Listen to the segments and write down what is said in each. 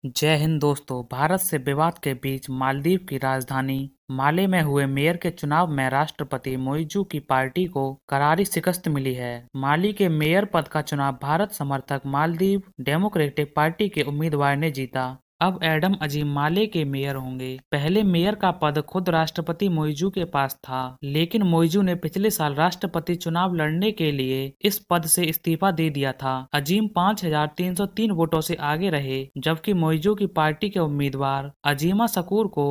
जय हिंद दोस्तों। भारत से विवाद के बीच मालदीव की राजधानी माले में हुए मेयर के चुनाव में राष्ट्रपति मोइजू की पार्टी को करारी शिकस्त मिली है। माली के मेयर पद का चुनाव भारत समर्थक मालदीव डेमोक्रेटिक पार्टी के उम्मीदवार ने जीता। अब एडम अजीम माले के मेयर होंगे। पहले मेयर का पद खुद राष्ट्रपति मोइजू के पास था, लेकिन मोइजू ने पिछले साल राष्ट्रपति चुनाव लड़ने के लिए इस पद से इस्तीफा दे दिया था। अजीम 5,303 वोटों से आगे रहे, जबकि मोइजू की पार्टी के उम्मीदवार अजीमा शकूर को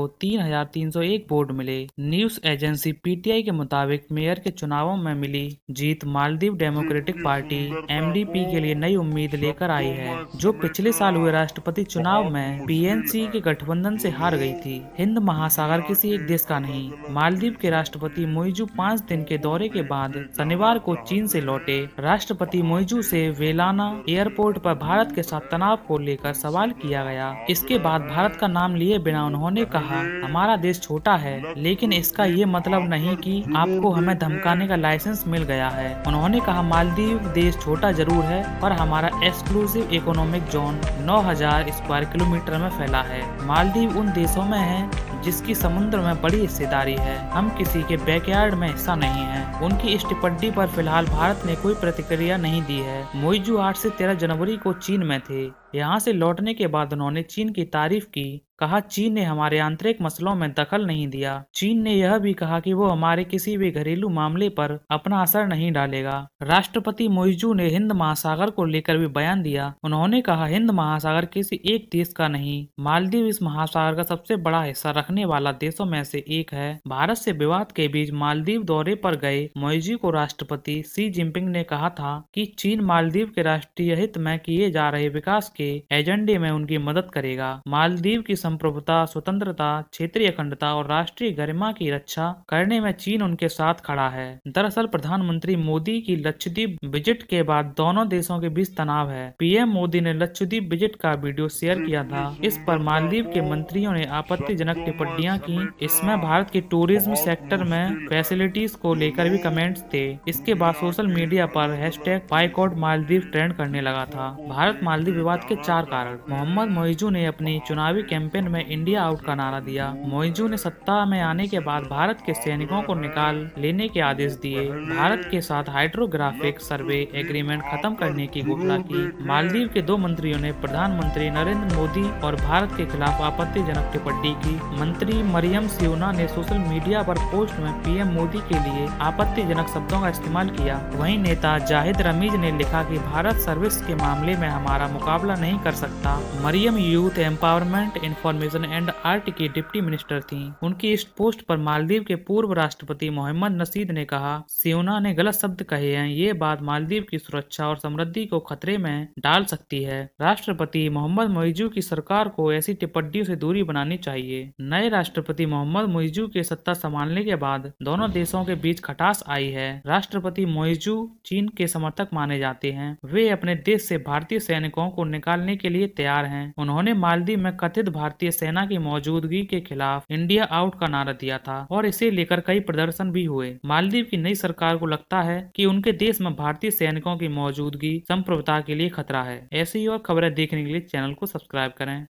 3,301 वोट मिले। न्यूज एजेंसी पीटीआई के मुताबिक मेयर के चुनावों में मिली जीत मालदीव डेमोक्रेटिक पार्टी एमडीपी के लिए नई उम्मीद लेकर आई है, जो पिछले साल हुए राष्ट्रपति चुनाव में पीएनसी के गठबंधन से हार गई थी। हिंद महासागर किसी एक देश का नहीं। मालदीव के राष्ट्रपति मोइजू 5 दिन के दौरे के बाद शनिवार को चीन से लौटे। राष्ट्रपति मोइजू से वेलाना एयरपोर्ट पर भारत के साथ तनाव को लेकर सवाल किया गया। इसके बाद भारत का नाम लिए बिना उन्होंने कहा, हमारा देश छोटा है, लेकिन इसका ये मतलब नहीं कि आपको हमें धमकाने का लाइसेंस मिल गया है। उन्होंने कहा, मालदीव देश छोटा जरूर है, पर हमारा exclusive economic zone 9,000 square kilometre में फैला है। मालदीव उन देशों में है जिसकी समुद्र में बड़ी हिस्सेदारी है। हम किसी के बैकयार्ड में हिस्सा नहीं है। उनकी इस टिप्पणी पर फिलहाल भारत ने कोई प्रतिक्रिया नहीं दी है। मोइजू 8 से 13 जनवरी को चीन में थे। यहाँ से लौटने के बाद उन्होंने चीन की तारीफ की। कहा, चीन ने हमारे आंतरिक मसलों में दखल नहीं दिया। चीन ने यह भी कहा कि वो हमारे किसी भी घरेलू मामले पर अपना असर नहीं डालेगा। राष्ट्रपति मोइजू ने हिंद महासागर को लेकर भी बयान दिया। उन्होंने कहा, हिंद महासागर किसी एक देश का नहीं, मालदीव इस महासागर का सबसे बड़ा हिस्सा रखने वाला देशों में से एक है। भारत से विवाद के बीच मालदीव दौरे पर गए मोइजू को राष्ट्रपति शी जिनपिंग ने कहा था कि चीन मालदीव के राष्ट्रीय हित में किए जा रहे विकास के एजेंडे में उनकी मदद करेगा। मालदीव की संप्रभुता, स्वतंत्रता, क्षेत्रीय अखंडता और राष्ट्रीय गरिमा की रक्षा करने में चीन उनके साथ खड़ा है। दरअसल प्रधानमंत्री मोदी की लक्षद्वीप विजिट के बाद दोनों देशों के बीच तनाव है। पीएम मोदी ने लक्षद्वीप विजिट का वीडियो शेयर किया था। इस पर मालदीव के मंत्रियों ने आपत्तिजनक टिप्पणियां की। इसमें भारत के टूरिज्म सेक्टर में फैसिलिटीज को लेकर भी कमेंट्स थे। इसके बाद सोशल मीडिया पर #बायकॉट मालदीव ट्रेंड करने लगा था। भारत मालदीव विवाद के 4 कारण। मोहम्मद मोइजू ने अपनी चुनावी कैंपेन में इंडिया आउट का नारा दिया। मोइजू ने सत्ता में आने के बाद भारत के सैनिकों को निकाल लेने के आदेश दिए। भारत के साथ हाइड्रोग्राफिक सर्वे एग्रीमेंट खत्म करने की घोषणा की। मालदीव के 2 मंत्रियों ने प्रधानमंत्री नरेंद्र मोदी और भारत के खिलाफ आपत्तिजनक टिप्पणी की। मंत्री मरियम सियोना ने सोशल मीडिया पर पोस्ट में पीएम मोदी के लिए आपत्तिजनक शब्दों का इस्तेमाल किया। वहीं नेता जाहिद रमीज ने लिखा कि भारत सर्विस के मामले में हमारा मुकाबला नहीं कर सकता। Maryam youth empowerment, information and art की डिप्टी मिनिस्टर थीं। उनकी इस पोस्ट पर मालदीव के पूर्व राष्ट्रपति मोहम्मद नशीद ने कहा, सियोना ने गलत शब्द कहे हैं। ये बात मालदीव की सुरक्षा और समृद्धि को खतरे में डाल सकती है। राष्ट्रपति मोहम्मद मोइजू की सरकार को ऐसी टिप्पणियों से दूरी बनानी चाहिए। नए राष्ट्रपति मोहम्मद मोइजू के सत्ता संभालने के बाद दोनों देशों के बीच खटास आई है। राष्ट्रपति मोइजू चीन के समर्थक माने जाते हैं। वे अपने देश से भारतीय सैनिकों को निकालने के लिए तैयार हैं। उन्होंने मालदीव में कथित भारतीय सेना की मौजूदगी के खिलाफ इंडिया आउट का नारा दिया था और इसे लेकर कई प्रदर्शन भी हुए। मालदीव की नई सरकार को लगता है कि उनके देश में भारतीय सैनिकों की मौजूदगी संप्रभुता के लिए खतरा है। ऐसी और खबरें देखने के लिए चैनल को सब्सक्राइब करें।